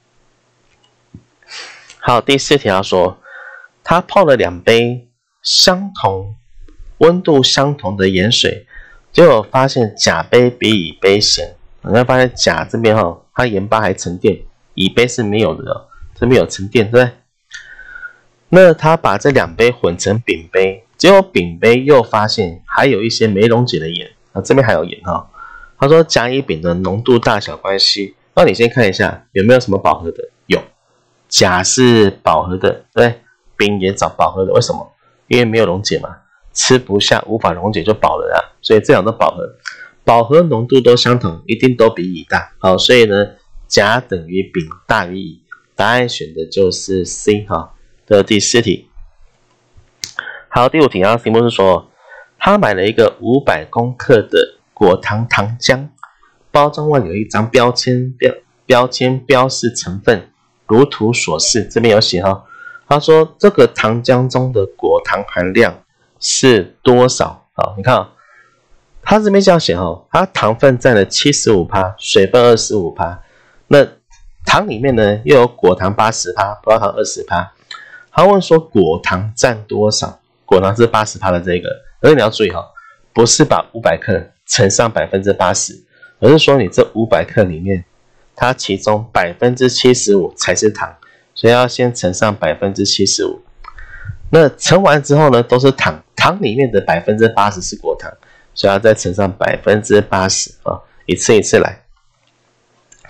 S1: 好，第四题他说，他泡了两杯相同温度相同的盐水，结果发现甲杯比乙杯咸。你会发现甲这边哈、哦，它盐巴还沉淀，乙杯是没有的哦，这边有沉淀，对不对？那他把这两杯混成丙杯。结果丙杯又发现还有一些没溶解的盐啊，这边还有盐哈、哦。他说甲乙丙的浓度大小关系，那你先看一下有没有什么饱和的？有，甲是饱和的，对，丙也找饱和的，为什么？因为没有溶解嘛，吃不下，无法溶解就饱了啊，所以这两都饱和，饱和浓度都相同，一定都比乙大。好，所以呢，甲等于丙大于乙，答案选的就是 C 哈的第四题。好，第五题啊，题目是说，他买了一个五百公克的果糖糖浆，包装外有一张标签，标标签标示成分，如图所示。这边有写哈，他说这个糖浆中的果糖含量是多少？好，你看啊、哦，他这边这样写哈，它糖分占了 百分之七十五， 水分 百分之二十五， 那糖里面呢又有果糖 百分之八十， 葡萄糖 百分之二十。他问说果糖占多少？果糖是 百分之八十 的这个，而且你要注意哈，不是把五百克乘上 百分之八十， 而是说你这五百克里面，它其中 百分之七十五 才是糖，所以要先乘上 百分之七十五。那乘完之后呢，都是糖，糖里面的 百分之八十 是果糖，所以要再乘上 百分之八十 啊，一次一次来。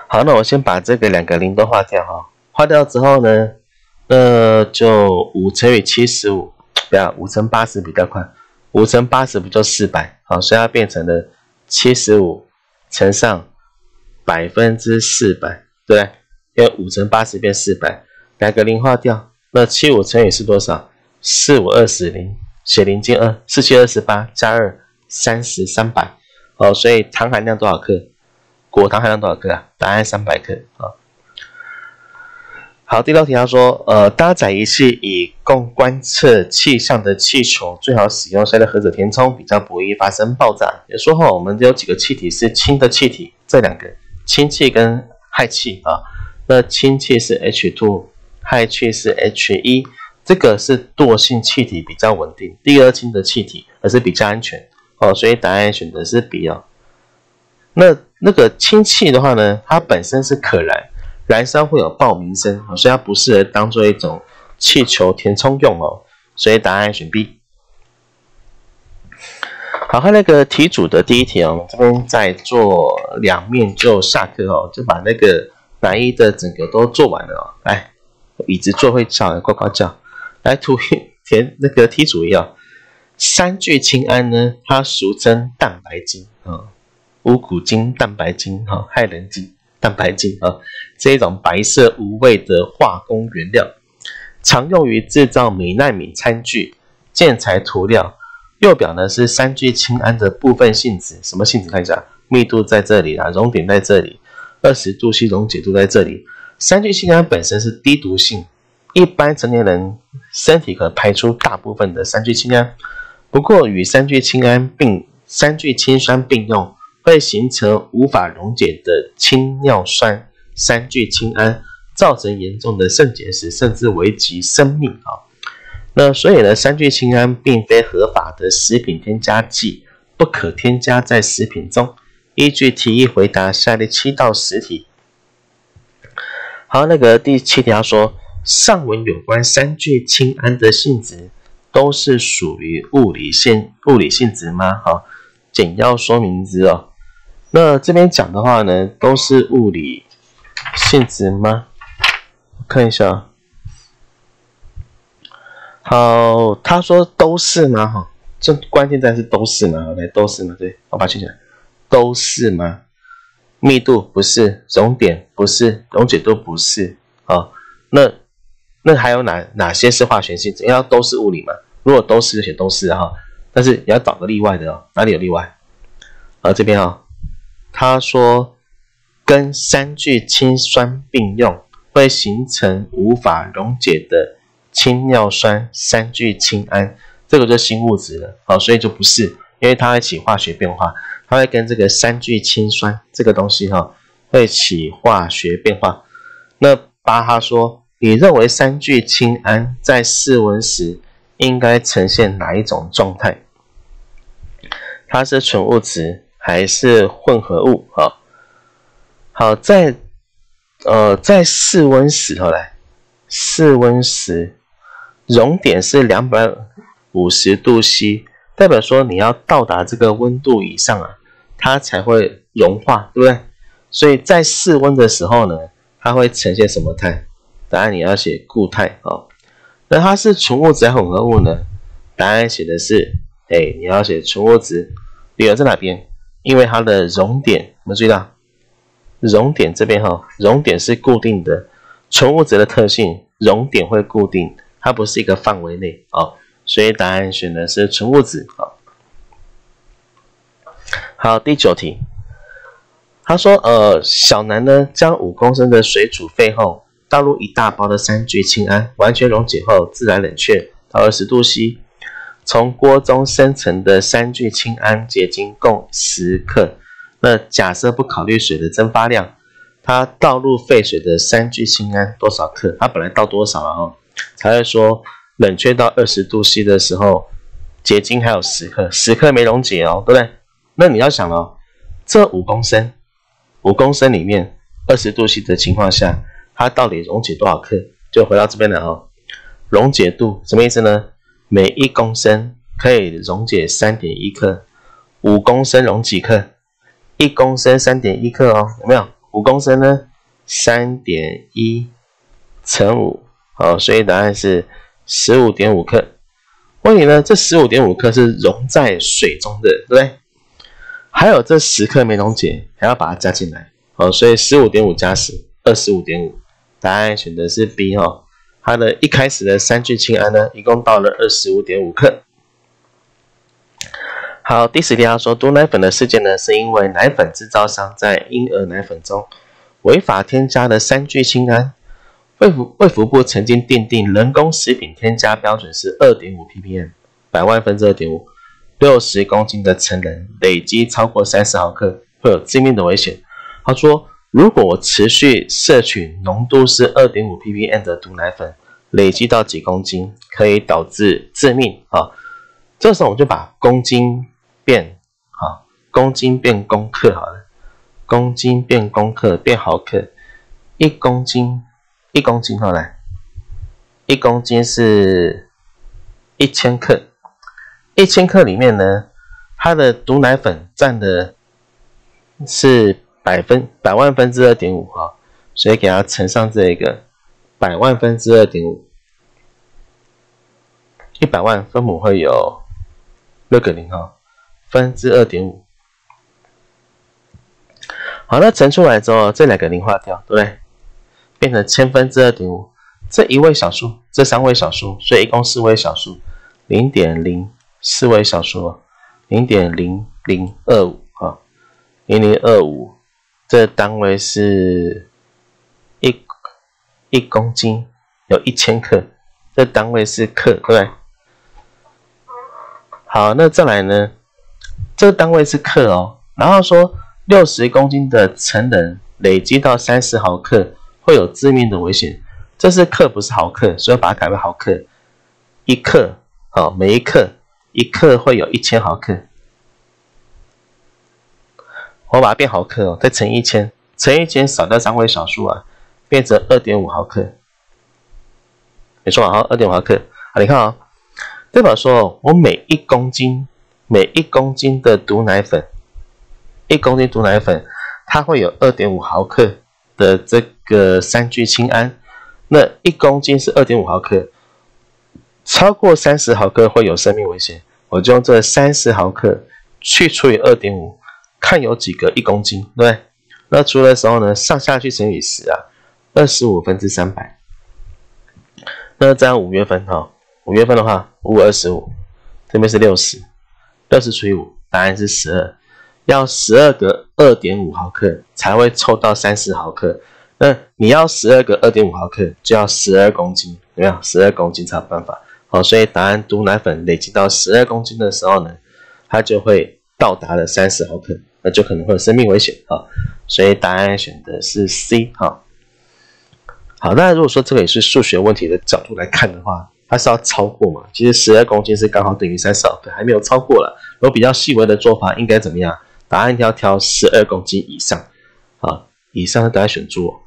S1: 好，那我先把这个两个零都划掉哈，划掉之后呢，那就五乘以七十五，不要五乘八十比较快，五乘八十不就四百？好，所以它变成了七十五乘上百分之四百，对不对？因为五乘八十变四百，两个零划掉，那七十五乘以是多少？四五二十零，写零进二，四七二十八加二三十三百。哦，所以糖含量多少克？果糖含量多少克啊？答案三百克啊。好，第六题他说，呃，搭载仪器以供观测气象的气球，最好使用塞在盒子填充，比较不易发生爆炸。也说哈，我们有几个气体是氢的气体，这两个氢气跟氦气啊。那氢气是 H 二， 氦气是 H 一， 这个是惰性气体，比较稳定，第二氢的气体，而是比较安全哦。所以答案选的是 B 哦。那那个氢气的话呢，它本身是可燃，燃烧会有爆鸣声，所以它不适合当做一种气球填充用哦。所以答案选 B。好，看那个题组的第一题哦，我们这边在做两面就下课哦，就把那个南一的整个都做完了哦。来，椅子坐会叫，呱呱叫。来，图填那个题组一样，三聚氰胺呢，它俗称蛋白精啊。哦，五谷精、蛋白精、哈、害人精、蛋白精啊，这一种白色无味的化工原料，常用于制造美奈米餐具、建材涂料。右表呢是三聚氰胺的部分性质，什么性质？看一下，密度在这里啦，熔点在这里，二十度 C 溶解度在这里。三聚氰胺本身是低毒性，一般成年人身体可排出大部分的三聚氰胺，不过与三聚氰胺并三聚氰酸并用，会形成无法溶解的氢尿酸三聚氰胺，造成严重的肾结石，甚至危及生命啊。那所以呢，三聚氰胺并非合法的食品添加剂，不可添加在食品中。依据题一回答下列七到十题。好，那个第七题他说，上文有关三聚氰胺的性质都是属于物理性物理性质吗？好，简要说明之哦。那这边讲的话呢，都是物理性质吗？我看一下。好，他说都是吗？哈，这关键在是都是吗 ？OK， 都是吗？对，我把它记起来，都是吗？密度不是，熔点不是，溶解度不是。哦，那那还有哪哪些是化学性质？要都是物理嘛？如果都是就写都是哈，但是你要找个例外的哦，哪里有例外？好，这边哦，他说跟三聚氰酸并用，会形成无法溶解的氢尿酸三聚氰胺，这个就是新物质了，好，所以就不是，因为它会起化学变化，它会跟这个三聚氰酸这个东西哈会起化学变化。那巴哈说，你认为三聚氰胺在室温时应该呈现哪一种状态？它是纯物质还是混合物？好，好，在呃在室温时，好来，室温时。熔点是两百五十度 C， 代表说你要到达这个温度以上啊，它才会融化，对不对？所以在室温的时候呢，它会呈现什么态？答案你要写固态哦。那它是纯物质还是混合物呢？答案写的是，哎，你要写纯物质。理由在哪边？因为它的熔点，有没有注意到？熔点这边哈、哦，熔点是固定的，纯物质的特性，熔点会固定。它不是一个范围内哦，所以答案选的是纯物质哦。好，第九题，他说，呃，小南呢将五公升的水煮沸后，倒入一大包的三聚氰胺，完全溶解后自然冷却到二十度 C， 从锅中生成的三聚氰胺结晶共十克。那假设不考虑水的蒸发量，它倒入沸水的三聚氰胺多少克？它本来倒多少了哦？才会说冷却到二十度 C 的时候，结晶还有十克，十克没溶解哦，对不对？那你要想哦，这五公升，五公升里面二十度 C 的情况下，它到底溶解多少克？就回到这边来哦，溶解度什么意思呢？每一公升可以溶解 三点一克，五公升溶几克？一公升 三点一克哦，有没有？ 五公升呢？ 三点一 乘五，好，所以答案是 十五点五 克。问你呢，这 十五点五 克是溶在水中的，对不对？还有这十克没溶解，还要把它加进来，好，所以 十五点五 加十， 二十五点五。答案选的是 B 哦。它的一开始的三聚氰胺呢，一共到了 二十五点五 克。好，第十题他说，毒奶粉的事件呢，是因为奶粉制造商在婴儿奶粉中违法添加了三聚氰胺。卫福卫福部曾经订定人工食品添加标准是 二点五 P P M， 百万分之 二点五， 六十公斤的成人累积超过三十毫克会有致命的危险。他说，如果我持续摄取浓度是 二点五 P P M 的毒奶粉，累积到几公斤，可以导致致命啊。这时候我们就把公斤变啊，公斤变公克好了，公斤变公克变毫克，一公斤，一公斤好来，一公斤是一千克，一千克里面呢，它的毒奶粉占的是百分百万分之 二点五 哈，所以给它乘上这个百万分之 二点五， 一百万分母会有六个零哈，分之 二点五。好，那乘出来之后，这两个零划掉，对不对？变成千分之 二点五， 这一位小数，这三位小数，所以一共四位小数， 零点零， 四位小数 零点零零二五 啊， 零点零二五， 这单位是一一公斤有一千克，这单位是克，对不对？好，那再来呢？这个单位是克哦，然后说六十公斤的成人累积到三十毫克会有致命的危险，这是克不是毫克，所以把它改为毫克。一克，好，每一克一克会有一千毫克，我把它变毫克哦，再乘一千，乘一千少掉三位小数啊，变成 二点五 毫克。没错啊， 二点五 毫克啊，你看啊、哦，代表说我每一公斤每一公斤的毒奶粉，一公斤毒奶粉它会有 二点五 毫克的这个三聚氰胺，那一公斤是 二点五 毫克，超过三十毫克会有生命危险，我就用这三十毫克去除以 二点五， 看有几个一公斤，对不对？那除的时候呢，上下去乘以十啊， 二十五分之三百。那这样五月份哈，五月份的话，五五二十五，这边是六十， 六十除以五，答案是十二，要十二个 二点五 毫克才会凑到三十毫克。那你要十二个 二点五 毫克，就要十二公斤，有没有？十二公斤才有办法。好，所以答案毒奶粉累积到十二公斤的时候呢，它就会到达了三十毫克，那就可能会有生命危险啊。所以答案选的是 C 哈。好，那如果说这个也是数学问题的角度来看的话，它是要超过嘛？其实十二公斤是刚好等于三十毫克，还没有超过了。如果比较细微的做法，应该怎么样？答案要挑十二公斤以上啊，以上的答案选猪哦。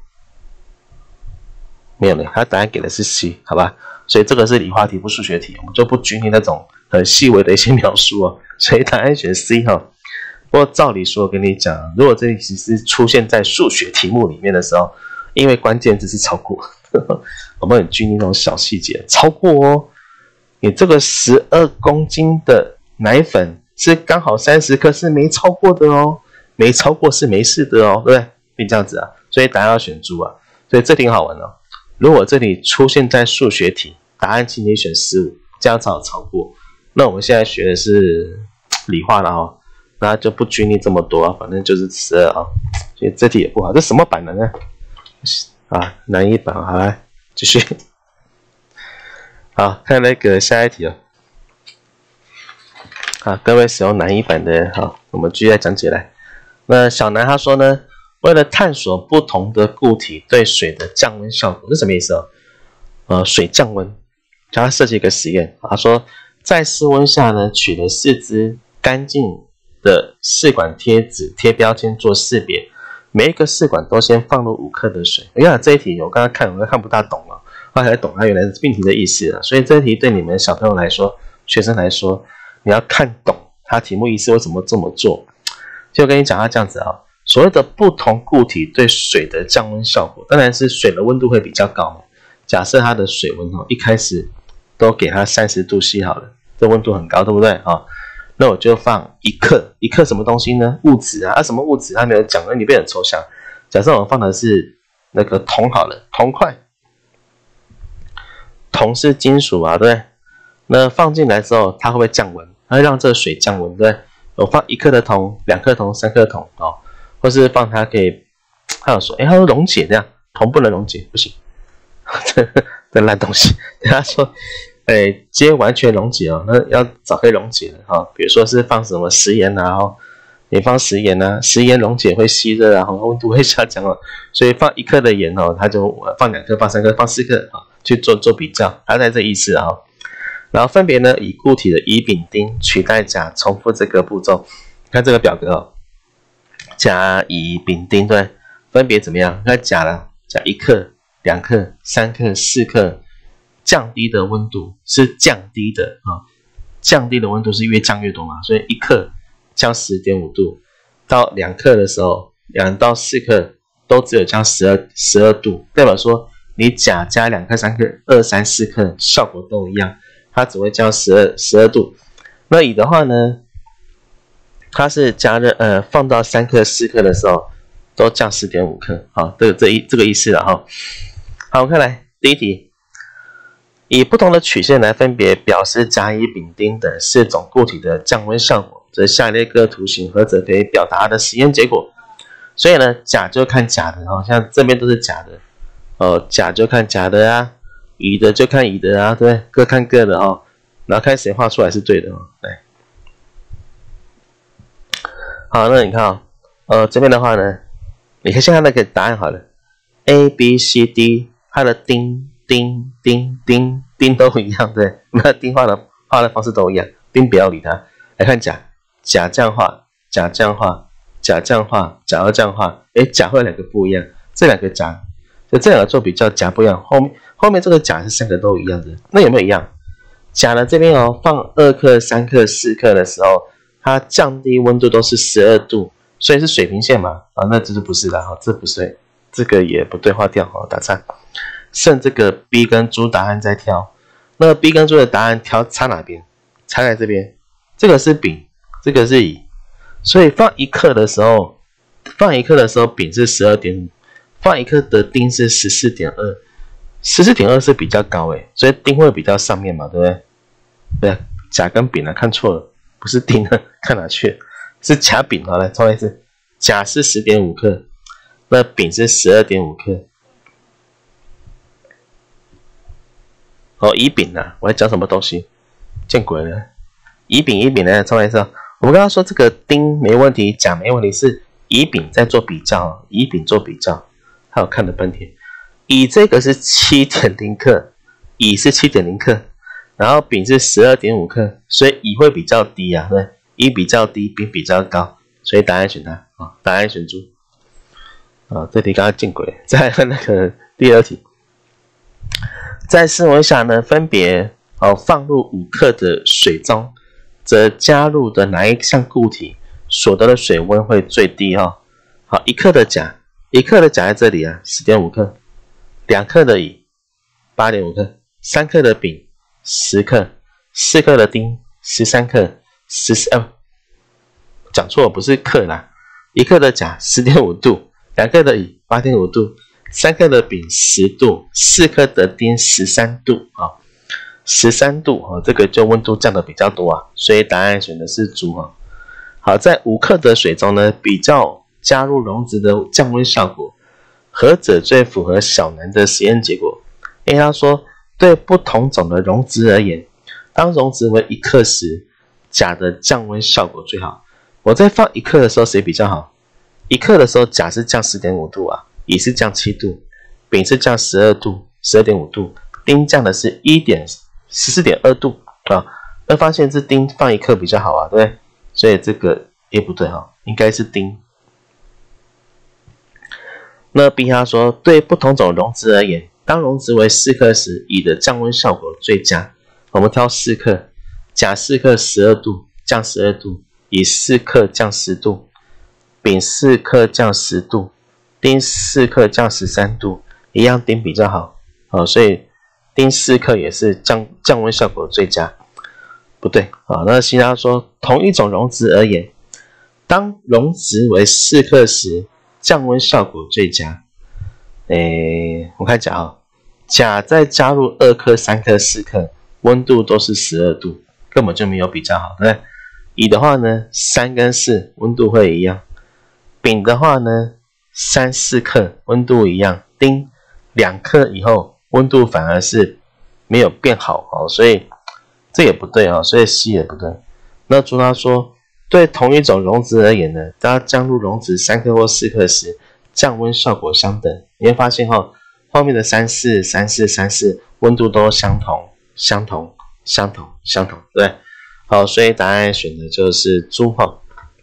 S1: 没有了，它答案给的是 C， 好吧？所以这个是理化题，不数学题，我们就不拘泥那种很细微的一些描述哦。所以答案选 C 哈。不过照理说，我跟你讲，如果这里其实出现在数学题目里面的时候，因为关键字是超过，我们很拘泥那种小细节，超过哦。你这个十二公斤的奶粉是刚好三十克，是没超过的哦，没超过是没事的哦，对不对？变这样子啊，所以答案要选猪啊。所以这挺好玩哦。如果这里出现在数学题，答案请你选十五，这样才有超过。那我们现在学的是理化了哦，那就不拘泥这么多啊，反正就是十二啊。所以这题也不好，这什么版的呢？啊，难易版，好来继续。好，看那个下一题哦。好，各位使用难易版的，好，我们继续来讲解来。那小南他说呢，为了探索不同的固体对水的降温效果，这什么意思哦？呃，水降温，叫他设计一个实验。他说，在室温下呢，取了四支干净的试管贴纸贴标签做识别。每一个试管都先放入五克的水。哎呀，这一题我刚刚看，我看不大懂了，后来才懂它原来是命题的意思了。所以这一题对你们小朋友来说，学生来说，你要看懂它题目意思为什么这么做。就跟你讲，它这样子啊， 所谓的不同固体对水的降温效果，当然是水的温度会比较高嘛。假设它的水温哦，一开始都给它三十度 C 好了，这温度很高，对不对啊？那我就放一克，一克什么东西呢？物质啊，啊什么物质？它没有讲，那里面很抽象。假设我放的是那个铜好了，铜块，铜是金属啊，对不对？那放进来之后，它会不会降温？它会让这个水降温，对不对？我放一克的铜，两克铜，三克铜哦，或是放它可以，他有说，哎，它说溶解这样，铜不能溶解，不行，这这烂东西。他说，哎，接完全溶解哦，那要找可以溶解的哈、哦，比如说是放什么食盐啊，哦，你放食盐啊，食盐溶解会吸热啊，温度会下降哦，所以放一克的盐哦，它就放两克，放三克，放四克啊、哦，去做做比较，它在这意思啊、哦。然后分别呢以固体的乙丙丁取代钾，重复这个步骤。看这个表格哦，钾乙丙丁对，分别怎么样？那钾呢？钾一克、两克、三克、四克，降低的温度是降低的啊、哦，降低的温度是越降越多嘛，所以一克降 十点五 度，到两克的时候，两到四克都只有降十二 十二度，代表说你钾加两克、三克、二、三、四克效果都一样。它只会降十二 十二度，那乙的话呢，它是加热呃放到三克四克的时候都降 十点五 克，好，这个这一这个意思了哈。好，我们看来第一题，以不同的曲线来分别表示甲乙丙丁等四种固体的降温效果，则下列各图形何者可以表达它的实验结果？所以呢，甲就看甲的哦，像这边都是甲的哦，甲就看甲的啊。乙的就看乙的啊，对不对？各看各的哦，然后看谁画出来是对的哦。来，好，那你看哦，呃，这边的话呢，你可以先看那个答案好了 ，A、B、C、D， 它的丁、丁、丁、丁、丁都一样，对，那丁画的画的方式都一样，丁不要理它。来看甲，甲这样画，甲这样画，甲这样画，甲要这样画，哎，甲会有两个不一样，这两个甲，就这两个做比较，甲不一样，后面。后面这个钾是三个都一样的，那有没有一样？钾的这边哦，放二克、三克、四克的时候，它降低温度都是十二度，所以是水平线嘛？啊，那这就不是了哈，这不是，这个也不对，划掉哈，打叉。剩这个 B 跟猪答案再挑，那个 B 跟猪的答案挑差哪边？差在这边，这个是丙，这个是乙，所以放一克的时候，放一克的时候丙是 十二点五， 放一克的丁是 十四点二。十四点二 是比较高诶，所以丁会比较上面嘛，对不对？对啊，甲跟丙啊，看错了，不是丁啊，看哪去了？是甲丙好，来重来一次，甲是 十点五 克，那丙是 十二点五 克。哦，乙丙啊，我在讲什么东西？见鬼了！乙丙乙丙呢，重来一次。我们刚刚说这个丁没问题，甲没问题，是乙丙在做比较，乙丙做比较，还有看的半天。乙这个是 七点零 克，乙是 七点零 克，然后丙是 十二点五 克，所以乙会比较低啊，对，乙比较低，丙比较高，所以答案选它啊、哦，答案选猪啊、哦，这题刚刚见鬼。再看那个第二题，在室温下呢，分别哦放入五克的水中，则加入的哪一项固体所得的水温会最低哦？好，一克的钾，一克的钾在这里啊 ，十点五 克。两克的乙 八点五 克，三克的丙十克，四克的丁十三克，十呃讲错了，不是克啦，一克的钾 十点五 度，两克的乙 八点五 度，三克的丙十度，四克的丁十三度啊、哦，十三度啊、哦，这个就温度降的比较多啊，所以答案选的是猪啊。好，在五克的水中呢，比较加入溶质的降温效果。何者最符合小南的实验结果？因为他说，对不同种的溶质而言，当溶质为一克时，钾的降温效果最好。我在放一克的时候，谁比较好？一克的时候，钾是降 十点五 度啊，乙是降七度，丙是降十二度 ，十二点五 度，丁降的是 十四点二 度啊。那发现是丁放一克比较好啊，对不对？所以这个也不对哈、哦，应该是丁。那 B 他说，对不同种溶质而言，当溶质为四克时，乙的降温效果最佳。我们挑四克，钾四克十二度，降十二度，乙四克降十度。 丙四克降十度，丁四克降十三度，一样丁比较好哦，所以丁四克也是降降温效果最佳。不对啊，那其他说同一种溶质而言，当溶质为四克时，降温效果最佳。诶，我看甲啊，甲再加入二克、三克、四克，温度都是十二度，根本就没有比较好，对不对？乙的话呢，三跟四温度会一样。丙的话呢，三四克温度一样，丁两克以后温度反而是没有变好哦，所以这也不对哦，所以 C 也不对。那朱他说，对同一种溶质而言呢，当降入溶质三克或四克时，降温效果相等。你会发现哦，后面的三四、三四、三四温度都相同、相同、相同、相同，对不对？好，所以答案选的就是猪哈。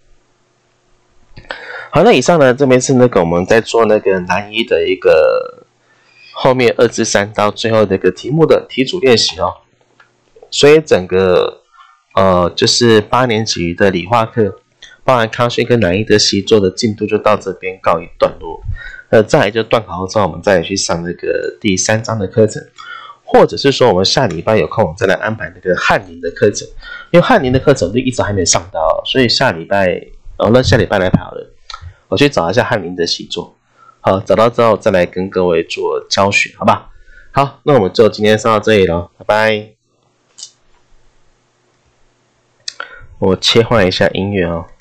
S1: 好，那以上呢，这边是那个我们在做那个南一的一个后面二至三到最后的一个题目的题组练习哦。所以整个呃就是八年级的理化课，包含康轩跟南一的习作的进度就到这边告一段落。呃，再来就段考后之后，我们再来去上那个第三章的课程，或者是说我们下礼拜有空，我们再来安排那个翰林的课程，因为翰林的课程就一直还没上到，所以下礼拜哦，那下礼拜来排好了。我去找一下翰林的习作，好，找到之后再来跟各位做教学，好吧？好，那我们就今天上到这里了，拜拜。我切换一下音乐哦。